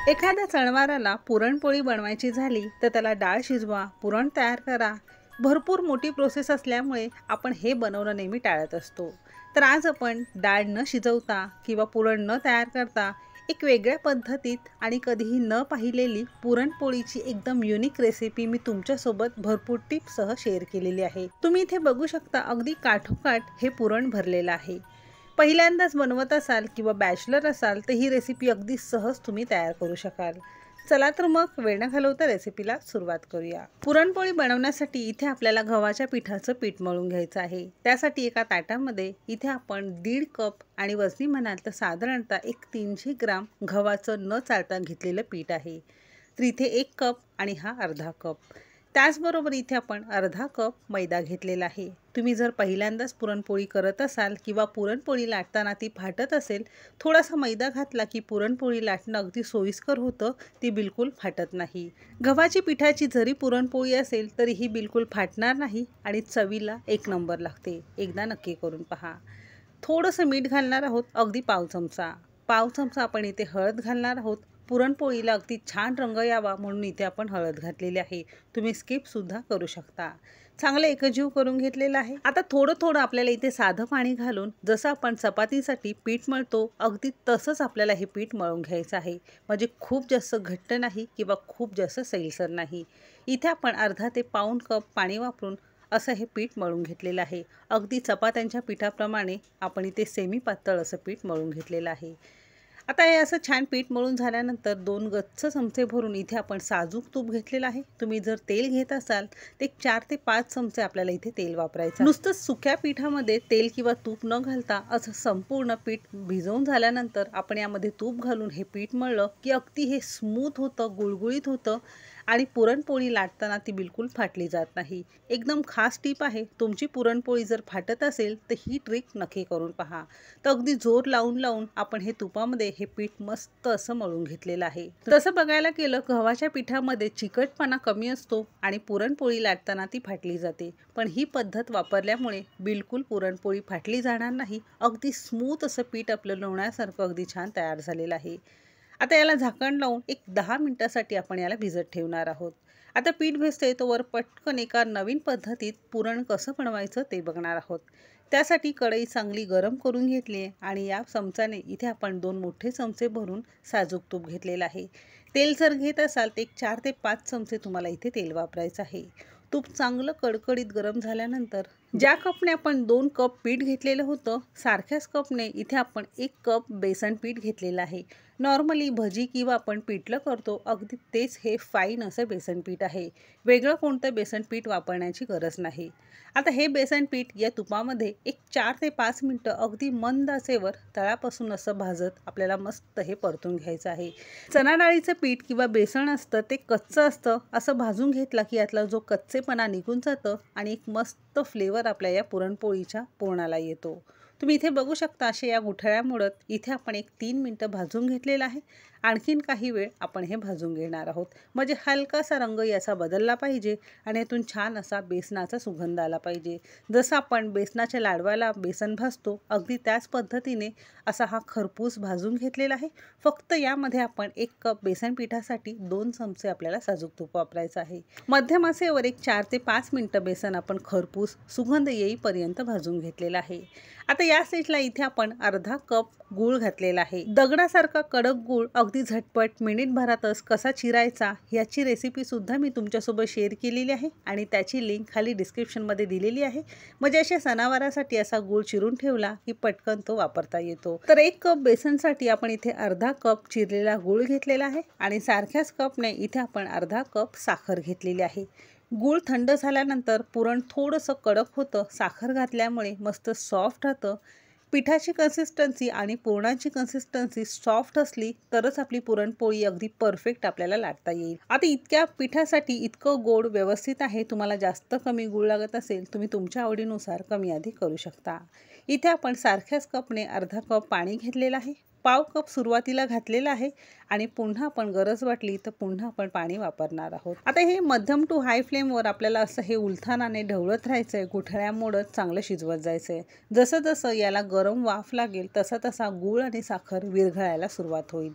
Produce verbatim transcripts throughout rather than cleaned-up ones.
एखाद्या सणवाराला पुरणपोळी बनवायची झाली तर त्याला डाळ शिजवा, पुरण तयार करा. भरपूर मोठी प्रोसेस असल्यामुळे आपण हे बनवणं नेहमी टाळत असतो. तर आज आपण डाळ न शिजवता किंवा पुरण न तयार करता एक वेगळ्या पद्धतीत आणि कधीही न पाहिलेली पुरणपोळीची एकदम युनिक रेसिपी मी तुमच्यासोबत भरपूर टिप्ससह शेअर केलेली आहे. तुम्ही इथे बघू शकता, अगदी काठोकाठ हे पुरण भरलेलं आहे. पहिल्यांदाच बनवत असाल किंवा बॅचलर असाल तर ही रेसिपी अगदी सहज तुम्ही तयार करू शकाल. चला तर मग वेळ न घालवता रेसिपीला सुरुवात करूया. पुरणपोळी बनवण्यासाठी इथे आपल्याला गव्हाच्या पिठाचं पीठ मळून घ्यायचं आहे. त्यासाठी एका ताटामध्ये इथे आपण दीड कप आणि वजनी म्हणाल तर साधारणतः एक तीनशे ग्राम गव्हाचं न चालता घेतलेलं पीठ आहे. तर इथे एक कप आणि हा अर्धा कप. त्याचबरोबर इथे आपण अर्धा कप मैदा घेतलेला आहे. तुम्ही जर पहिल्यांदाच पुरणपोळी करत असाल किंवा पुरणपोळी लाटताना ती फाटत असेल, थोडासा मैदा घातला की पुरणपोळी लाटणं अगदी सोयीस्कर होतं, ती बिलकुल फाटत नाही. गव्हाची पिठाची जरी पुरणपोळी असेल तरी ही बिलकुल फाटणार नाही आणि चवीला एक नंबर लागते. एकदा नक्की करून पहा. थोडंसं मीठ घालणार आहोत, अगदी पाव चमचा. पाव चमचा आपण इथे हळद घालणार आहोत. पुरणपोळीला अगदी छान रंग यावा म्हणून इथे आपण हळद घातलेली आहे. तुम्ही स्किपसुद्धा करू शकता. चांगलं एकजीव करून घेतलेलं आहे. आता थोडं थोडं आपल्याला इथे साधं पाणी घालून जसं आपण चपातीसाठी पीठ मळतो अगदी तसंच आपल्याला हे पीठ मळून घ्यायचं आहे. म्हणजे खूप जास्त घट्ट नाही किंवा खूप जास्त सैलसर नाही. इथे आपण अर्धा ते पाऊण कप पाणी वापरून असं हे पीठ मळून घेतलेलं आहे. अगदी चपात्यांच्या पिठाप्रमाणे आपण इथे सेमी पातळ असं पीठ मळून घेतलेलं आहे. आता हे असं छान पीठ मळून झाल्यानंतर दोन गच्च चमचे भरून इथे आपण साजूक तूप घेतलेलं आहे. तुम्ही जर तेल घेत असाल तर एक चार ते पाच चमचे आपल्याला इथे तेल वापरायचं. नुसतं सुक्या पिठामध्ये तेल किंवा तूप न घालता असं संपूर्ण पीठ भिजवून झाल्यानंतर आपण यामध्ये तूप घालून हे पीठ मळलं की अगदी हे स्मूथ होतं, गुळगुळीत होतं आणि पुरणपोळी लाटताना ती बिलकुल फाटली जात नाही. एकदम खास टीप आहे. तुमची पुरणपोळी जर फाटत असेल तर ही ट्रिक नक्की करून पहा. तर अगदी जोर लावून लावून आपण हे तुपामध्ये हे पीठ मस्त असं मळून घेतलेलं आहे. तसं बघायला गेलं गव्हाच्या पिठामध्ये चिकटपणा कमी असतो आणि पुरणपोळी लाटताना ती फाटली जाते. पण ही पद्धत वापरल्यामुळे बिलकुल पुरणपोळी फाटली जाणार नाही. अगदी स्मूथ असं पीठ आपलं लोण्यासारखं अगदी छान तयार झालेलं आहे. आता याला झाकण लावून एक दहा मिनिटासाठी आपण याला भिजत ठेवणार आहोत. आता पीठ भिजते तोवर पटकन एका नवीन पद्धतीत पुरण कसं बनवायचं ते बघणार आहोत. त्यासाठी कढई चांगली गरम करून घेतली आहे आणि या चमच्याने इथे आपण दोन मोठे चमचे भरून साजूक तूप घेतलेलं आहे. तेल जर घेत असाल तर एक चार ते पाच चमचे तुम्हाला इथे तेल वापरायचं आहे. तूप चांगलं कडकडीत गरम झाल्यानंतर ज्या कपने आपण दोन कप पीठ घेतलेलं होतं सारख्याच कपने इथे आपण एक कप बेसन पीठ घेतलेलं आहे. नॉर्मली भजी किंवा आपण पिठलं करतो अगदी तेच हे फाईन असं बेसन पीठ आहे. वेगळं कोणतं बेसन पीठ वापरण्याची गरज नाही. आता हे बेसन पीठ या तुपामध्ये एक चार ते पाच मिनटं अगदी मंद आचेवर तळापासून असं भाजत आपल्याला मस्त हे परतून घ्यायचं आहे. चणा डाळीचं पीठ किंवा बेसन असतं ते कच्चं असतं. असं भाजून घेतलं की यातला जो कच्चेपणा निघून जातं आणि एक मस्त फ्लेवर आपल्या या पुरणपोळीच्या पुरणाला येतो. तुम्ही इथे बघू शकता असे या गुठळ्या मोडत इथे आपण एक तीन मिनटं भाजून घेतलेलं आहे. आणखीन काही वेळ आपण हे भाजून घेणार आहोत. म्हणजे हलकासा रंग याचा बदलला पाहिजे आणि यातून छान असा बेसनाचा सुगंध आला पाहिजे. जसं आपण बेसनाच्या लाडवाला बेसन भाजतो अगदी त्याच पद्धतीने असा हा खरपूस भाजून घेतलेला आहे. फक्त यामध्ये आपण एक कप बेसन पिठासाठी दोन चमचे आपल्याला साजूक तूप वापरायचं आहे. मध्यम आचेवर एक चार ते पाच मिनटं बेसन आपण खरपूस सुगंध येईपर्यंत भाजून घेतलेला आहे. आता या स्टेजला इथे आपण अर्धा कप गूळ घातलेला आहे. दगडासारखा कडक गूळ अगदी झटपट मिनिटभरातच कसा चिरायचा याची रेसिपी सुद्धा मी तुमच्यासोबत शेअर केलेली आहे आणि त्याची लिंक खाली डिस्क्रिप्शनमध्ये दिलेली आहे. म्हणजे अशा सणावारासाठी असा गूळ चिरून ठेवला की पटकन तो वापरता येतो. तर एक कप बेसनसाठी आपण इथे अर्धा कप चिरलेला गूळ घेतलेला आहे आणि सारख्याच कपने इथे आपण अर्धा कप साखर घेतलेली आहे. गूळ थंड झाल्यानंतर पुरण थोडंसं कडक होतं. साखर घातल्यामुळे मस्त सॉफ्ट राहतं. पिठाची कन्सिस्टन्सी आणि पुरणाची कन्सिस्टन्सी सॉफ्ट असली तरच आपली पुरणपोळी अगदी परफेक्ट आपल्याला लाटता येईल. आता इतक्या पिठासाठी इतकं गोड व्यवस्थित आहे. तुम्हाला जास्त कमी गूळ लागत असेल तुम्ही तुमच्या आवडीनुसार कमी अधिक करू शकता. इथे आपण सारख्याच कपने अर्धा कप पाणी घेतलेलं आहे. पाव कप सुरुवातीला घातलेला आहे आणि पुन्हा आपण गरज वाटली तर पुन्हा आपण पाणी वापरणार आहोत. आता हे मध्यम टू हाय फ्लेमवर आपल्याला असं हे उलथानाने ढवळत राहायचं आहे. गुठळ्या मोडत चांगलं शिजवत जायचं आहे. जसं जसं याला गरम वाफ लागेल तसा तसा गूळ आणि साखर विरघळायला सुरुवात होईल.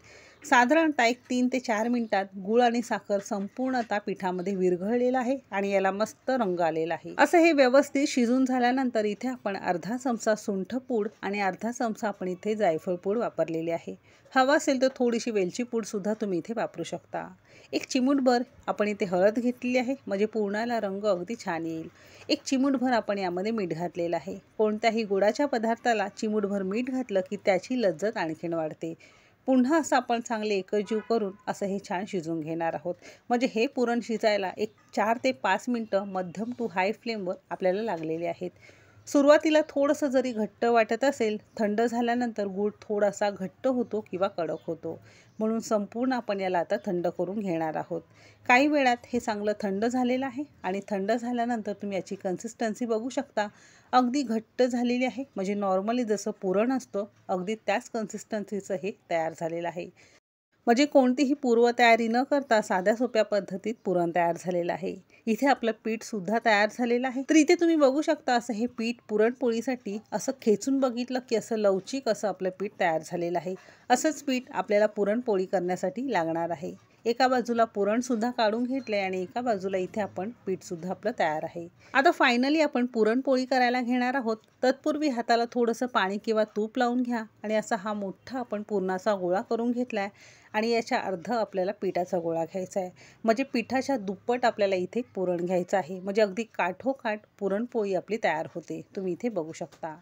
साधारणतः एक तीन ते चार मिनिटात गूळ आणि साखर संपूर्णतः पिठामध्ये विरघळलेला आहे आणि याला मस्त रंग आलेला आहे। असं हे व्यवस्थित शिजून झाल्यानंतर इथे आपण अर्धा चमचा सुंठ पूड आणि अर्धा चमचा आपण इथे जायफळ पूड वापरलेली आहे। हवा असेल तर थोडीशी वेलची पूड सुद्धा तुम्ही इथे वापरू शकता। एक चिमूटभर आपण इथे हळद घेतलेली आहे, म्हणजे पूर्णाला रंग अगदी छान येईल। एक चिमूटभर आपण यामध्ये मीठ घातलेलं आहे। कोणत्याही गोडाच्या पदार्थाला चिमूटभर मीठ घातलं की त्याची लज्जत आणखीन वाढते। पुन्हा असं आपण चांगले एकजीव करून असं हे छान शिजवून घेणार आहोत। म्हणजे हे पुरण शिजायला एक चार ते पाच मिनटं मध्यम टू हाय फ्लेमवर आपल्याला लागलेले आहेत। सुरुवातीला थोडंसं जरी घट्ट वाटत असेल, थंड झाल्यानंतर गूळ थोडासा घट्ट होतो किंवा कडक होतो, म्हणून संपूर्ण आपण याला आता थंड करून घेणार आहोत। काही वेळात हे चांगलं थंड झालेलं आहे आणि थंड झाल्यानंतर तुम्ही याची कन्सिस्टन्सी बघू शकता, अगदी घट्ट झालेली आहे। म्हणजे नॉर्मली जसं पुरण असतं अगदी त्याच कन्सिस्टन्सीचं हे तयार झालेलं आहे। म्हणजे कोणतीही पूर्वतयारी न करता साध्या सोप्या पद्धतीत पुरण तयार झालेलं आहे। इथे आपलं पीठ सुद्धा तयार झालेलं आहे। तर इथे तुम्ही बघू शकता असं हे पीठ पुरणपोळीसाठी असं खेचून बघितलं की असं लवचिक असं आपलं पीठ तयार झालेलं आहे। असंच पीठ आपल्याला पुरणपोळी करण्यासाठी लागणार आहे। एका बाजूला पुरण सुद्धा काढून घेतले आणि एका बाजूला इथे आपण पीठ सुद्धा आपलं तयार आहे। आता फायनली आपण पुरणपोळी करायला घेणार आहोत। तत्पूर्वी हाताला थोडंसं पाणी किंवा तूप लावून घ्या आणि असा हा मोठा आपण पुरणाचा गोळा करून घेतलाय आणि याच्या अर्ध आपल्याला पिठाचा गोळा घ्यायचा आहे। म्हणजे पिठाच्या दुप्पट आपल्याला इथे पुरण घ्यायचं आहे। म्हणजे अगदी काठोकाठ पुरणपोळी आपली तयार होते। तुम्ही इथे बघू शकता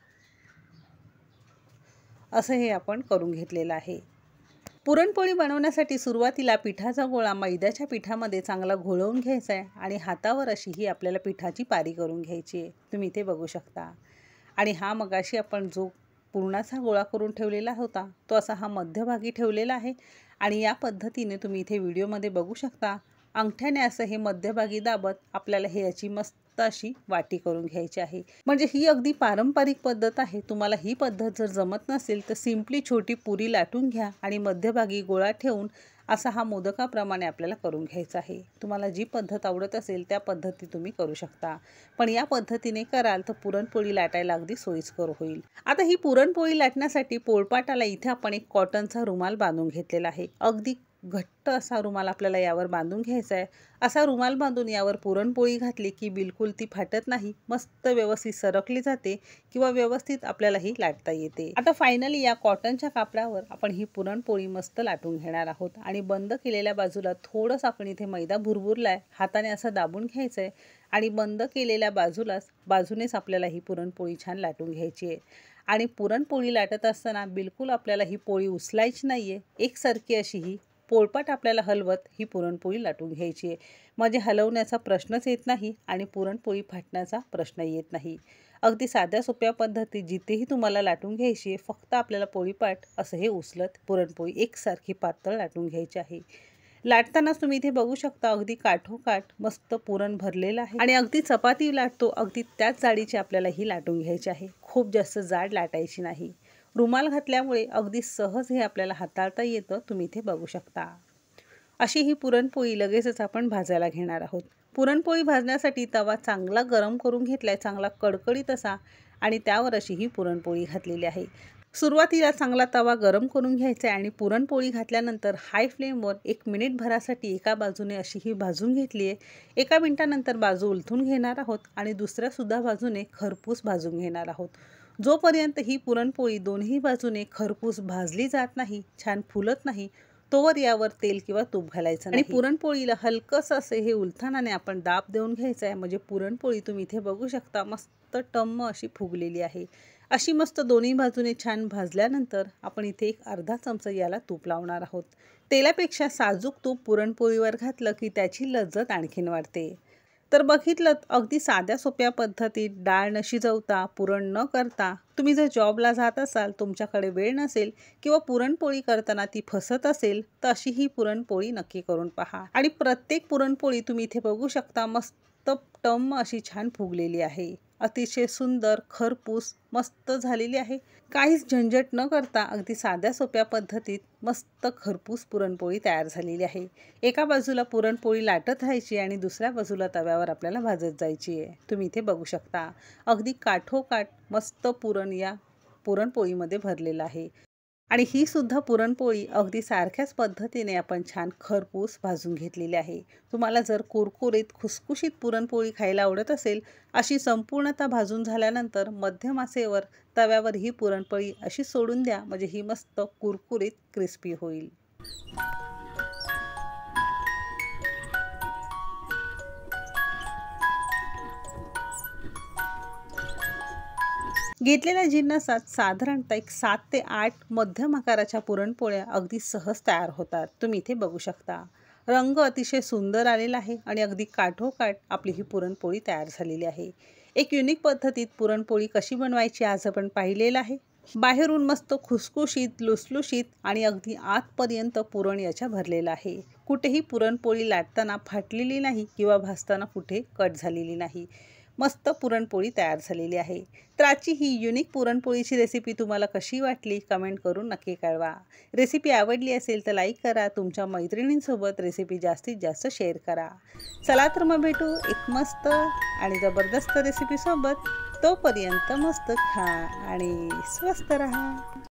असं हे आपण करून घेतलेलं आहे। पुरणपोळी बनवण्यासाठी सुरुवातीला पिठाचा गोळा मैद्याच्या पिठामध्ये चांगला घोळवून घ्यायचा आहे आणि हातावर अशी ही आपल्याला पिठाची पारी करून घ्यायची आहे। तुम्ही इथे बघू शकता आणि हा मगाशी आपण जो पुरणाचा गोळा करून ठेवलेला होता तो असा हा मध्यभागी ठेवलेला आहे आणि या पद्धतीने तुम्ही इथे व्हिडिओमध्ये बघू शकता अंगठ्याने असं हे मध्यभागी दाबत आपल्याला हे याची मस्त अशी वाटी करून घ्यायची आहे। म्हणजे ही अगदी पारंपरिक पद्धत आहे। तुम्हाला ही पद्धत जर जमत नसेल तर सिंपली छोटी पुरी लाटून घ्या आणि मध्यभागी गोळा ठेवून असा हा मोदकाप्रमाणे आपल्याला करून घ्यायचा आहे। तुम्हाला जी पद्धत आवडत असेल त्या पद्धती तुम्ही करू शकता, पण या पद्धतीने कराल तर पुरणपोळी लाटायला अगदी सोयीस्कर होईल। आता ही पुरणपोळी लाटण्यासाठी पोळपाटाला इथे आपण एक कॉटनचा रुमाल बांधून घेतलेला आहे। अगदी घट्ट असा रुमाल आपल्याला यावर बांधून घ्यायचा आहे। असा रुमाल बांधून यावर पुरणपोळी घातली की बिलकुल ती फाटत नाही, मस्त व्यवस्थित सरकली जाते किंवा व्यवस्थित आपल्याला ही लाटता येते। आता फायनली या कॉटनच्या कापडावर आपण ही पुरणपोळी मस्त लाटून घेणार आहोत आणि बंद केलेल्या बाजूला थोडंसं आपण इथे मैदा भुरभुरलाय हाताने असं दाबून घ्यायचंय आणि बंद केलेल्या बाजूलाच बाजूनेच आपल्याला ही पुरणपोळी छान लाटून घ्यायची आहे। आणि पुरणपोळी लाटत असताना बिलकुल आपल्याला ही पोळी उचलायची नाहीये, एकसारखी अशी ही पोळपाट आपल्याला हलवत ही पुरणपोळी लाटून घ्यायची आहे। म्हणजे हलवण्याचा प्रश्नच येत नाही आणि पुरणपोळी फाटण्याचा प्रश्न येत नाही। अगदी साध्या सोप्या पद्धतीत जिथेही तुम्हाला लाटून घ्यायची आहे, फक्त आपल्याला पोळीपाट असं हे उचलत पुरणपोळी एकसारखी पातळ लाटून घ्यायची आहे। लाटतानाच तुम्ही इथे बघू शकता अगदी काठोकाठ मस्त पुरण भरलेलं आहे आणि अगदी चपाती लाटतो अगदी त्याच जाडीची आपल्याला ही लाटून घ्यायची आहे। खूप जास्त जाड लाटायची नाही। रुमाल घातल्यामुळे अगदी सहज हे आपल्याला हाताळता येतं। तुम्ही इथे बघू शकता अशी ही पुरणपोळी लगेचच आपण भाजायला घेणार आहोत। पुरणपोळी भाजण्यासाठी तवा चांगला गरम करून घेतलाय, चांगला कडकडीत असा, आणि त्यावर अशी ही पुरणपोळी घातलेली आहे। सुरुवातीला चांगला तवा गरम करून घ्यायचा आहे आणि पुरणपोळी घातल्यानंतर हाय फ्लेमवर एक मिनिट भरासाठी एका बाजूने अशी ही भाजून घेतली आहे। एका मिनिटानंतर बाजू उलथून घेणार आहोत आणि दुसऱ्या सुद्धा बाजूने खरपूस भाजून घेणार आहोत। जोपर्यंत ही पुरणपोळी दोन्ही बाजूने खरपूस भाजली जात नाही, छान फुलत नाही, तोवर यावर तेल किंवा तूप घालायचं नाही आणि पुरणपोळीला हलकस असे हे उलथानाने आपण दाब देऊन घ्यायचं आहे। म्हणजे पुरणपोळी तुम्ही इथे बघू शकता मस्त टम्म अशी फुगलेली आहे। अशी मस्त दोन्ही बाजूने छान भाजल्यानंतर आपण इथे एक अर्धा चमचा याला तूप लावणार आहोत। तेलापेक्षा साजूक तूप पुरणपोळीवर घातलं की त्याची लज्जत आणखीन वाढते। तर बघितलं अगदी साध्या सोप्या पद्धतीत डाळ न शिजवता पुरण न करता तुम्ही जर जॉबला जात असाल, तुमच्याकडे वेळ नसेल किंवा पुरणपोळी करताना ती फसत असेल तर अशी ही पुरणपोळी नक्की करून पहा। आणि प्रत्येक पुरणपोळी तुम्ही इथे बघू शकता मस्त टम्म अशी छान फुगलेली आहे। अतिशय सुंदर खरपूस मस्त झालेली आहे। काहीच झंझट न करता अगदी साध्या सोप्या पद्धतीत मस्त खरपूस पुरणपोळी तयार झालेली आहे। एका बाजूला पुरणपोळी लाटत राहायची आणि दुसऱ्या बाजूला तव्यावर आपल्याला भाजत जायची आहे। तुम्ही इथे बघू शकता अगदी काठोकाठ मस्त पुरण या पुरणपोळीमध्ये भरलेलं आहे। आणि ही सुद्धा पुरणपोळी अगदी सारख्याच पद्धतीने आपण छान खरपूस भाजून घेतलेली आहे। तुम्हाला जर कुरकुरीत खुसखुशीत पुरणपोळी खायला आवडत असेल, अशी संपूर्णतः भाजून झाल्यानंतर मध्यम आचेवर तव्यावर ही पुरणपोळी अशी सोडून द्या, म्हणजे ही मस्त कुरकुरीत क्रिस्पी होईल। घेतलेल्या जिन्नसात साधारणतः एक सात ते आठ मध्यम आकाराच्या पुरणपोळ्या अगदी सहज तयार होतात। तुम्ही इथे बघू शकता, रंग अतिशय सुंदर आलेला आहे आणि अगदी काठोकाठ आपली ही पुरणपोळी तयार झालेली आहे। एक युनिक पद्धतीत पुरणपोळी कशी बनवायची आज आपण पाहिलेलं आहे। बाहेरून मस्त खुसखुशीत, लुसलुशीत आणि अगदी आतपर्यंत पुरण याच्या भरलेलं आहे। कुठेही पुरणपोळी लाटताना फाटलेली नाही किंवा भाजताना कुठे कट झालेली नाही। मस्त पुरणपोळी तयार झालेली आहे। तर आजची ही युनिक पुरणपोळीची रेसिपी तुम्हाला कशी वाटली कमेंट करून नक्की कळवा। रेसिपी आवडली असेल तर लाईक करा, तुमच्या मैत्रिणींसोबत रेसिपी जास्तीत जास्त शेअर करा। चला तर मग भेटू एक मस्त आणि जबरदस्त रेसिपीसोबत। तोपर्यंत मस्त खा आणि स्वस्त रहा।